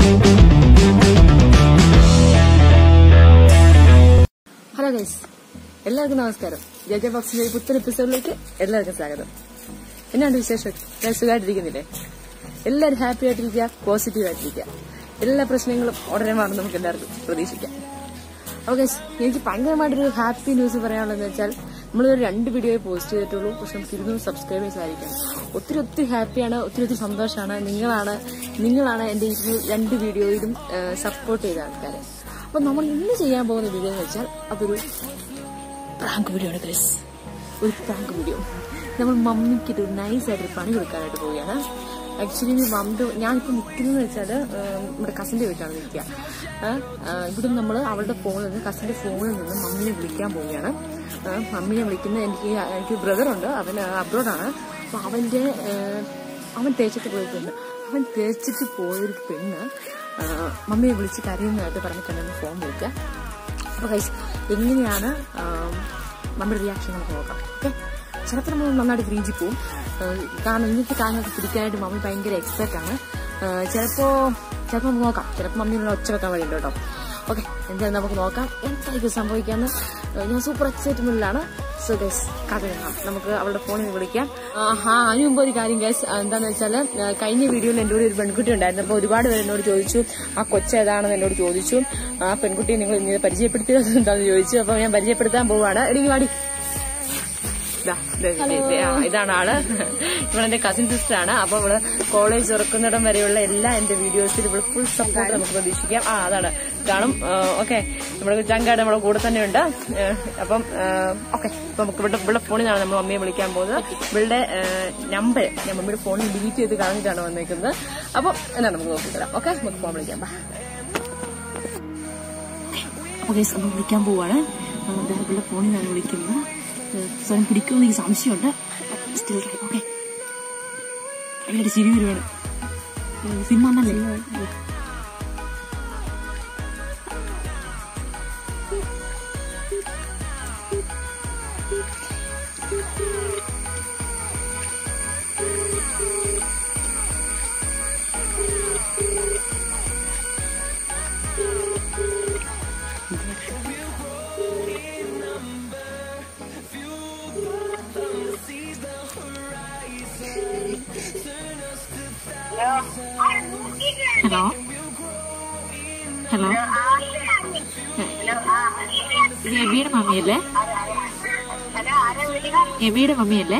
Hello guys, എല്ലാവർക്കും നമസ്കാരം. J J ബോക്സിന്റെ പുത്തൻ എപ്പിസോഡിലേക്ക് എല്ലാവർക്കും സ്വാഗതം. എന്നാണ് വിശേഷം? സുഖമായിട്ടിരിക്കുന്നില്ലേ? എല്ലാവരും ഹാപ്പി ആയിട്ടിരിക്കുക, പോസിറ്റീവ് ആയിട്ടിരിക്കുക. എല്ലാ പ്രശ്നങ്ങളും ഉടനെ മാറും നമുക്ക് എല്ലാവർക്കും പ്രതീക്ഷിക്കാം. അപ്പോൾ ഗൈസ്, എനിക്ക് ഭയങ്കരമായിട്ടൊരു ഹാപ്പി ന്യൂസ് പറയാനുള്ളതെന്ന് വെച്ചാൽ നമ്മളൊരു 2 വീഡിയോയെ പോസ്റ്റ് ചെയ്തിട്ടുള്ളൂ. പക്ഷെ നമുക്ക് 200 സബ്സ്ക്രൈബേഴ്സ് ആയിരിക്കും. ഒത്തിരി ഹാപ്പിയാണ്, ഒത്തിരി സന്തോഷമാണ്. നിങ്ങളാണ് എന്റെ 2 വീഡിയോയിലും സപ്പോർട്ട് ചെയ്ത ആൾക്കാർ. അപ്പൊ നമ്മൾ ഇന്ന് ചെയ്യാൻ പോകുന്ന വീഡിയോ എന്ന് വെച്ചാൽ അതൊരു പ്രാങ്ക് വീഡിയോ ആണ് ഗൈസ്. ഒരു പ്രാങ്ക് വീഡിയോ. നമ്മൾ മമ്മിക്ക് നൈസായിട്ടൊരു പണി കൊടുക്കാനായിട്ട് പോവുകയാണ്. ആക്ച്വലി ഞാനിപ്പോൾ നിൽക്കുന്നതെന്ന് വെച്ചാൽ നമ്മുടെ കസിന്റെ വീട്ടിലാണ് നിൽക്കുക. ഇവിടെ നമ്മൾ അവളുടെ ഫോണിൽ നിന്ന്, കസിന്റെ ഫോണിൽ നിന്ന് മമ്മിനെ വിളിക്കാൻ പോവുകയാണ്. മമ്മിനെ വിളിക്കുന്ന എനിക്ക് ബ്രദറുണ്ട്, അവൻ അബ്രോഡാണ്. അപ്പൊ അവൻ തേച്ചിട്ട് പോയിട്ടുണ്ട്. അവൻ തേച്ചിട്ട് പോയൊരു പെണ്ണ് മമ്മിയെ വിളിച്ച് കരയുന്നതായിട്ട് പറഞ്ഞിട്ടുണ്ടെങ്കിൽ ഫോൺ വിളിക്കുക. അപ്പൊ ഗൈസ്, എങ്ങനെയാണ് നമ്മുടെ റിയാക്ഷൻ നമുക്ക് നോക്കാം. ഓക്കെ, ചിലപ്പോൾ നമ്മൾ നന്നായിട്ട് ഗ്രീഞ്ചി പോവും. കാരണം ഇങ്ങനത്തെ കാര്യങ്ങളൊക്കെ പിടിക്കാനായിട്ട് മമ്മി ഭയങ്കര എക്സ്പെർട്ട് ആണ്. ചിലപ്പോൾ നമുക്ക് നോക്കാം. ചിലപ്പോൾ മമ്മിയുടെ ഒച്ച വെക്കാൻ വഴിയുണ്ട് കേട്ടോ. ഓക്കെ, എന്തായാലും നമുക്ക് നോക്കാം എന്തായിരിക്കും സംഭവിക്കാന്ന്. ഞാൻ സൂപ്പർ എക്സൈറ്റ്മെന്റിലാണ്. സോ ഗൈസ്, കഥ കാണാം. നമുക്ക് അവളുടെ ഫോണിൽ വിളിക്കാം. അതിന് മുമ്പ് ഒരു കാര്യം ഗൈസ്, എന്താന്ന് വെച്ചാല് കഴിഞ്ഞ വീഡിയോയിൽ എന്റെ കൂടെ ഒരു പെൺകുട്ടി ഉണ്ടായിരുന്നു. അപ്പൊ ഒരുപാട് പേര് എന്നോട് ചോദിച്ചു ആ കൊച്ചേതാണെന്ന് എന്നോട് ചോദിച്ചു. ആ പെൺകുട്ടിയെ നിങ്ങൾ ഇങ്ങനെ പരിചയപ്പെടുത്തിയത് എന്താന്ന് ചോദിച്ചു. അപ്പൊ ഞാൻ പരിചയപ്പെടുത്താൻ പോവാണ്. എനിക്ക് വാടി. ഇതാണ് ആള്. ഇവളെന്റെ കസിൻ സിസ്റ്റർ ആണ്. അപ്പൊ ഇവള് കോളേജ് തുറക്കുന്നിടം വരെയുള്ള എല്ലാ എന്റെ വീഡിയോസിൽ ഇവിടെ ഫുൾ സപ്പോർട്ട് നമുക്ക് പ്രതീക്ഷിക്കാം. അതാണ് കാണും. ഓക്കെ, നമ്മുടെ ചങ്കാട് നമ്മുടെ കൂടെ തന്നെ ഉണ്ട്. അപ്പം ഓക്കെ, അപ്പൊ നമുക്ക് ഇവിടെ ഫോണിലാണ് നമ്മൾ മമ്മിയെ വിളിക്കാൻ പോകുന്നത്. ഇവളുടെ നമ്പർ ഞാൻ മമ്മിയുടെ ഫോണിൽ ഡിലീറ്റ് ചെയ്ത് കളഞ്ഞിട്ടാണ് വന്നേക്കുന്നത്. അപ്പൊ എന്നാ നമുക്ക് നോക്കിത്തരാം. ഓക്കെ, നമുക്ക് ഫോൺ വിളിക്കാം. ഓക്കെ, നമ്മൾ വിളിക്കാൻ പോവാണ്. ഇവളുടെ ഫോണിലാണ് വിളിക്കുന്നത്. സ്വയം പിടിക്കുമെന്ന് എനിക്ക് സംശയമുണ്ട്. Still try. ഓക്കെ, ഭയങ്കര ചിരി വരുവാണ്. സിനിമ എന്നല്ലേ? ഹലോ, ഇത് എബിയുടെ മമ്മിയല്ലേ? എബിയുടെ മമ്മിയല്ലേ?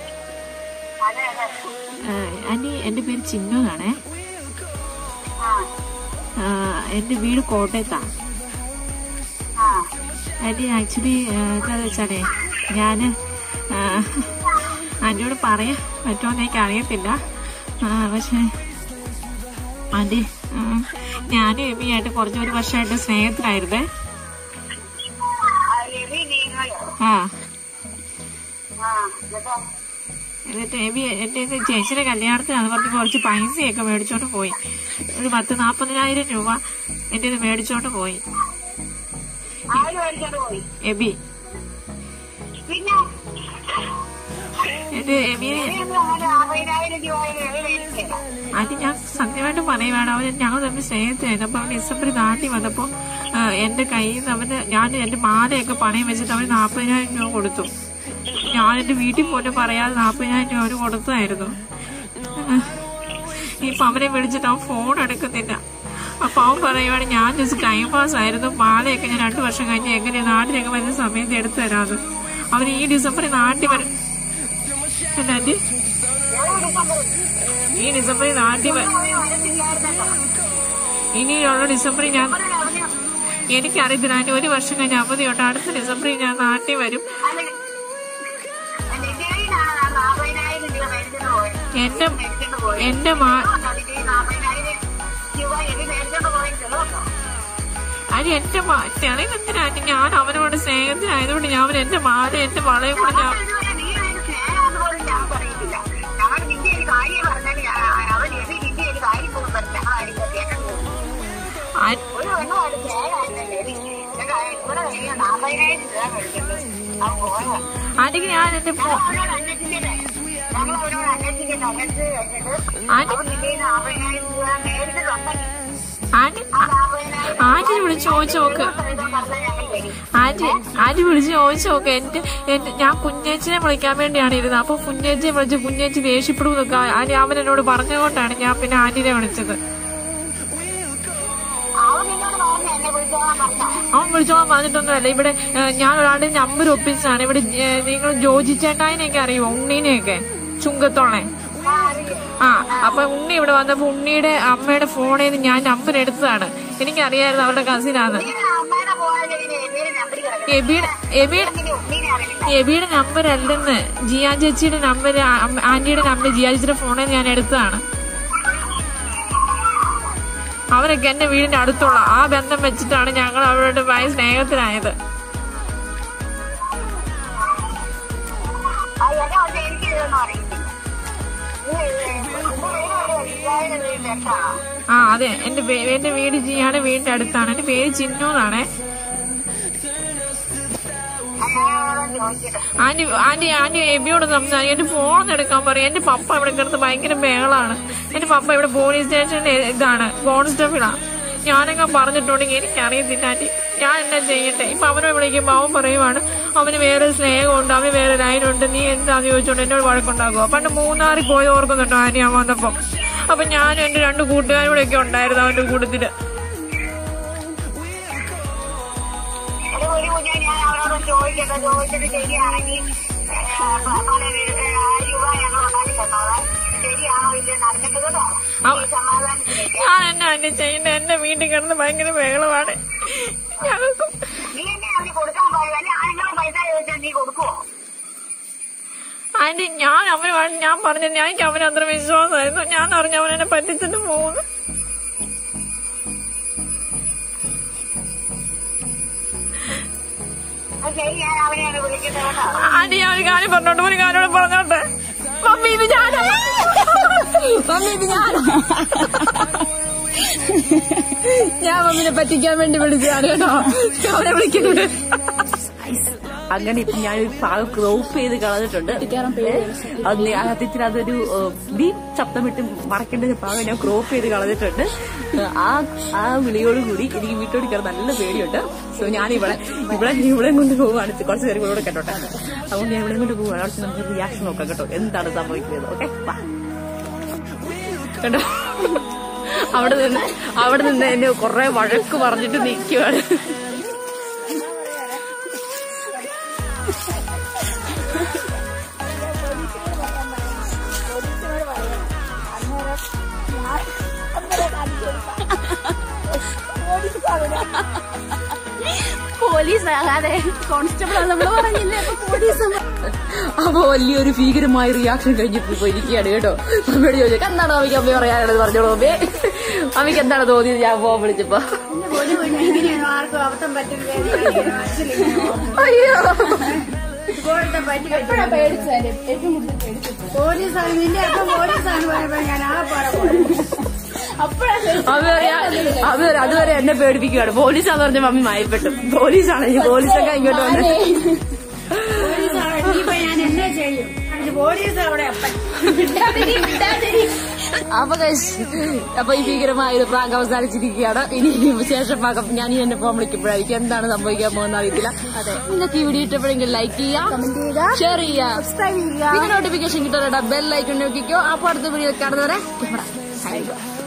ആന്റി, എന്റെ പേര് ചിന്നു എന്നാണേ. എന്റെ വീട് കോട്ടയത്താ. ആന്റി, ആക്ച്വലി എന്താന്ന് വെച്ചാലേ ഞാന് ആന്റിയോട് പറയാൻ പറ്റുമോന്ന് എനിക്ക് അറിയത്തില്ല. പക്ഷെ ആന്റി, ഞാനും എബിയായിട്ട് ഒരു വർഷമായിട്ട് സ്നേഹത്തിലായിരുന്നേ. എന്നിട്ട് എബി എന്റെ ചേച്ചിയുടെ കല്യാണത്തിനാന്ന് പറഞ്ഞ് കുറച്ച് പൈസയൊക്കെ മേടിച്ചോണ്ട് പോയി. ഒരു 40,000 രൂപ എന്റെ ഇത് മേടിച്ചോണ്ട് പോയി എബി. അത് ഞാൻ സത്യമായിട്ട് പറയുവാണ്. ഞങ്ങൾ തമ്മിൽ സ്നേഹത്തിലായിരുന്നു. അപ്പൊ അവൻ ഡിസംബറിൽ നാട്ടിൽ വന്നപ്പോ എന്റെ കയ്യിൽ നിന്ന് ഞാൻ എന്റെ മാലയൊക്കെ പണയം വെച്ചിട്ട് അവന് 40,000 രൂപ കൊടുത്തു. ഞാൻ എന്റെ വീട്ടിൽ പോലും പറയാതെ 40,000 രൂപ അവന് കൊടുത്തായിരുന്നു. ഇപ്പൊ അവനെ വിളിച്ചിട്ട് അവൻ ഫോൺ എടുക്കുന്നില്ല. അപ്പൊ അവൻ പറയുവാണ് ഞാൻ ജസ്റ്റ് ടൈം പാസ് ആയിരുന്നു, മാലയൊക്കെ ഞാൻ 2 വർഷം കഴിഞ്ഞ് എങ്ങനെ നാട്ടിലൊക്കെ വരുന്ന സമയത്ത് എടുത്തു തരാത്. അവന് ഈ ഡിസംബറിൽ നാട്ടിൽ വരും. ഈ ഡിസംബറിൽ നാട്ടിൽ ഇനിയുള്ള ഡിസംബറിൽ എനിക്കറിയത്തില്ല. അതിന് 1 വർഷം കഴിഞ്ഞ് അവധിയുണ്ട്. അടുത്ത ഡിസംബറിൽ ഞാൻ നാട്ടിൽ വരും. എന്റെ തെളിവെന്തിനായിട്ട് ഞാൻ അവനോട് സ്നേഹത്തിനായതുകൊണ്ട് ഞാൻ എന്റെ മാല എന്റെ വളയും കൂടെ ഞാൻ ആന്റിക്ക് ഞാൻ എന്റെ ആന്റി വിളിച്ച് ചോദിച്ചു നോക്ക്. ആന്റി വിളിച്ച് ചോദിച്ചു നോക്ക്. ഞാൻ കുഞ്ഞേച്ചിനെ വിളിക്കാൻ വേണ്ടിയാണ് ഇരുന്നത്. അപ്പൊ കുഞ്ഞേച്ചിയെ വിളിച്ച് കുഞ്ഞേച്ചി ദേഷ്യപ്പെടും എന്നൊക്കെ അവൻ എന്നോട് പറഞ്ഞുകൊണ്ടാണ് ഞാൻ പിന്നെ ആന്റിനെ വിളിച്ചത്. അവൻ വിളിച്ചോളാൻ പറഞ്ഞിട്ടൊന്നുമല്ല. ഇവിടെ ഞാൻ ഒരാളുടെ നമ്പർ ഒപ്പിച്ചാണ്. ഇവിടെ നിങ്ങൾ ജോജി ചേട്ടായിനെയൊക്കെ അറിയുമോ? ഉണ്ണീനെയൊക്കെ ചുങ്കത്തോളെ. അപ്പൊ ഉണ്ണി ഇവിടെ വന്നപ്പോ ഉണ്ണിയുടെ അമ്മയുടെ ഫോണിൽ നിന്ന് ഞാൻ നമ്പർ എടുത്തതാണ്. എനിക്കറിയായിരുന്നു അവരുടെ കസിനാണ്. എബിയുടെ നമ്പർ അല്ലെന്ന്, ജിയാ ചേച്ചിയുടെ നമ്പർ, ആന്റിയുടെ നമ്പർ ജിയാ ചേച്ചിയുടെ ഫോണിൽ നിന്ന് ഞാൻ എടുത്തതാണ്. അവരൊക്കെ എന്റെ വീടിന്റെ അടുത്തുള്ള ആ ബന്ധം വെച്ചിട്ടാണ് ഞങ്ങൾ അവരോട് ഭയങ്കര സ്നേഹത്തിലായത്. അതെ, എന്റെ വീട് ജിയാണ് വീടിന്റെ അടുത്താണ്. എന്റെ പേര് ചിന്നു എന്നാണേ. ആന്റി എബിയോട് സംസാരിക്കും. എന്റെ ഫോണൊന്നും എടുക്കാൻ പറയും. എന്റെ പപ്പ ഇവിടെ കിടന്ന് ഭയങ്കര ബഹളാണ്. എന്റെ പപ്പ ഇവിടെ പോലീസ് സ്റ്റേഷന്റെ ഇതാണ്, കോൺസ്റ്റബിളാ. ഞാനൊക്കെ പറഞ്ഞിട്ടുണ്ടെങ്കിൽ എനിക്കറിയത്തില്ല ആന്റി, ഞാൻ എന്നാ ചെയ്യട്ടെ? ഇപ്പൊ അവനെ വിളിക്കുമ്പോ അവൻ പറയുവാണ് അവന് വേറെ സ്നേഹമുണ്ട്, അവന് വേറെ ലൈനുണ്ട്, നീ എന്താന്ന് ചോദിച്ചോണ്ട് എന്നോട് വഴക്കുണ്ടാകുമോ? പണ്ട് മൂന്നാറിൽ പോയത് ഓർക്കുന്നുണ്ടോ ആന്റി അവൻ വന്നപ്പോ? അപ്പൊ ഞാനും എന്റെ 2 കൂട്ടുകാരും കൂടെ ഒക്കെ ഉണ്ടായിരുന്നു അവന്റെ കൂട്ടത്തില്. ഞാൻ എന്നാ ആന്റി ചെയ്യണ്ട? എന്റെ വീട്ടിൽ കിടന്ന് ഭയങ്കര ബഹളമാണ്. ഞങ്ങൾക്കും ആന്റി ഞാൻ പറഞ്ഞു എനിക്ക് അവന് അത്ര വിശ്വാസമായിരുന്നു. ഞാൻ അറിഞ്ഞ അവൻ എന്നെ പറ്റിച്ചിട്ട് പോകുന്നു. ആന്റി ഞാൻ ഒരു കാര്യം പറഞ്ഞോട്ടെ? ഒരു കാര്യം പറഞ്ഞോട്ടെ? മമ്മി ഇത് ഞാനാ. ഞാൻ മമ്മിനെ പറ്റിക്കാൻ വേണ്ടി വിളിച്ചതാണ് കേട്ടോ. അവനെ വിളിക്കുന്നുണ്ട്. അങ്ങനെ ഇപ്പൊ ഞാനൊരു ഭാഗം ക്രോപ്പ് ചെയ്ത് കളഞ്ഞിട്ടുണ്ട്. സത്യത്തിൽ അതൊരു ഡീപ് ശബ്ദമിട്ട് മറക്കേണ്ട ഭാഗം ഞാൻ ക്രോപ്പ് ചെയ്ത് കളഞ്ഞിട്ടുണ്ട്. ആ വിളിയോടുകൂടി എനിക്ക് വീട്ടോട് കയറാൻ നല്ല പേടിയുണ്ട്. സോ ഞാൻ ഇവിടെ കൊണ്ട് പോവുകയാണ്. കുറച്ച് പേര് കൂടെ കേട്ടോട്ടെ. അതുകൊണ്ട് ഞാൻ ഇവിടെ കൊണ്ട് പോവുകയാണ്. കുറച്ച് നമുക്ക് റിയാക്ഷൻ നോക്കാം കേട്ടോ, എന്താണ് സംഭവിക്കുന്നത്. ഓക്കെ, കേട്ടോ. അവിടെ നിന്ന് എന്നെ കുറെ വഴക്ക് പറഞ്ഞിട്ട് നിൽക്കുവാണ്. പോലീസാകാതെ കോൺസ്റ്റബിൾ നമ്മള് പറഞ്ഞില്ലേ? അപ്പൊ വലിയൊരു ഭീകരമായ റിയാക്ഷൻ കഴിഞ്ഞിട്ട് പോയിരിക്കുകയാണ് കേട്ടോ. അമ്മയോട് ചോദിച്ചു എന്താണ് അമ്മയ്ക്ക് അമ്മ പറയാനുള്ളത് പറഞ്ഞോളൂ. അമ്മയ്ക്ക് എന്താണ് തോന്നിയത് ഞാൻ പോകാൻ വിളിച്ചപ്പോ? ആർക്കും അബദ്ധം പറ്റില്ല. അയ്യോ, പോലീസാണ് നിന്റെ അപ്പം പോലീസാണ് പറയുമ്പോ ഞാൻ ആ അതുവരെ എന്നെ പേടിപ്പിക്കുകയാണ്. പോലീസാന്ന് പറഞ്ഞ മമ്മി മയപ്പെട്ടു. പോലീസാണ് പോലീസൊക്കെ ഇങ്ങോട്ട് വന്നത്. ഞാൻ എന്നാ ചെയ്യും? പോലീസ് അവിടെ അപ്പൊ ഈ ഭീകരമായ ഒരു പ്രാങ്ക് അവസാനിച്ചിരിക്കുകയാണ്. ഇനി ശേഷം ഞാൻ എന്നെ ഫോൺ വിളിക്കുമ്പോഴായിരിക്കും എന്താണ് സംഭവിക്കാൻ പോകുന്ന അറിയത്തില്ല. നിങ്ങൾക്ക് ഈ വീഡിയോ ഇഷ്ടപ്പെടുമെങ്കിൽ ലൈക്ക് ചെയ്യാം, ഷെയർ ചെയ്യാം, പിന്നെ നോട്ടിഫിക്കേഷൻ കിട്ടാൻ ബെൽ ഐക്കൺ നോക്കിക്കോ. അപ്പൊ അടുത്ത വീഡിയോ കാണുന്നവരെ